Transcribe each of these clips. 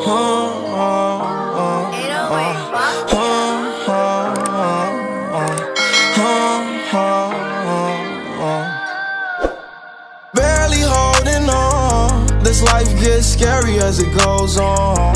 Barely holding on. This life gets scary as it goes on.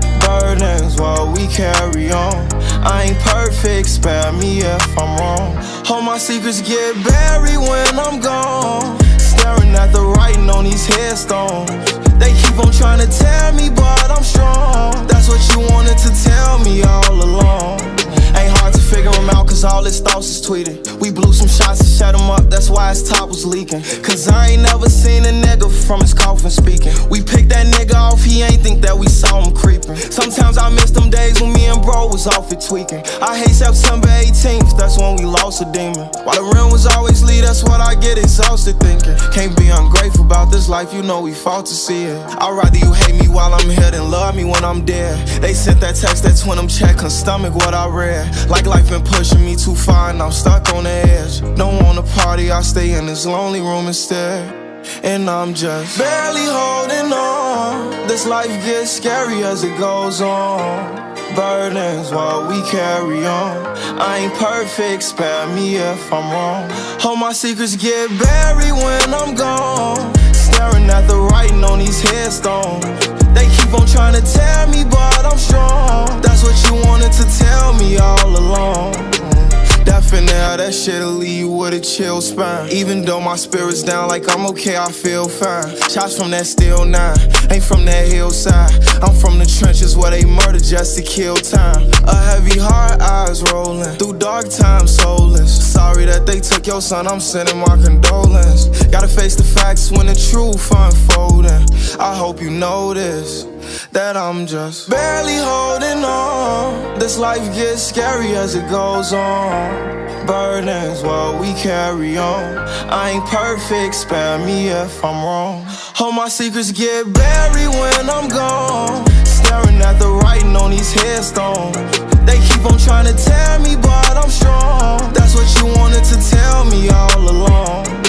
Burdens while we carry on. I ain't perfect, spare me if I'm wrong. All my secrets get buried when I'm gone. Staring at the writing on these headstones. They keep on trying to tear me, but I'm strong. That's what you wanted to tell me all along. Ain't hard to figure him out, cause all his thoughts is tweeted. We blew some shots and shut him up, that's why his top was leaking. Cause I ain't never seen a nigga from his coffin speaking. We picked that nigga off, he ain't think that we saw him creeping. Sometimes I miss them days when me and bro was off it tweaking. I hate September 18th, that's when we lost a demon. While the rim was always lead, that's what I get exhausted thinking. Can't be ungrateful about this life, you know we fought to see it. I'd rather you hate me while I'm here than love me when I'm dead. They sent that text, that twin them check, couldn't stomach what I read. Like life been pushing me too far and I'm stuck on the edge. Don't wanna party, I stay in this lonely room instead. And I'm just barely holding on. This life gets scary as it goes on. Burdens while we carry on. I ain't perfect, spare me if I'm wrong. All my secrets get buried when I'm gone. Staring at the writing on these headstones. They keep on trying to tear me, but I'm strong. That's what you wanted to tell me all along. Death in there, that shit'll leave you with a chill spine. Even though my spirit's down, like I'm okay, I feel fine. Shots from that steel 9, ain't from that hillside. I'm from the trenches where they murder just to kill time. A heavy heart, eyes rolling through dark times, soulless. Sorry that they took your son, I'm sending my condolence. Gotta face the facts when the truth unfolding. I hope you notice that I'm just barely holding on. This life gets scary as it goes on. Burdens while we carry on. I ain't perfect, spare me if I'm wrong. All my secrets get buried when I'm gone. Staring at the writing on these headstones. They keep on trying to tear me, but I'm strong. That's what you wanted to tell me all along.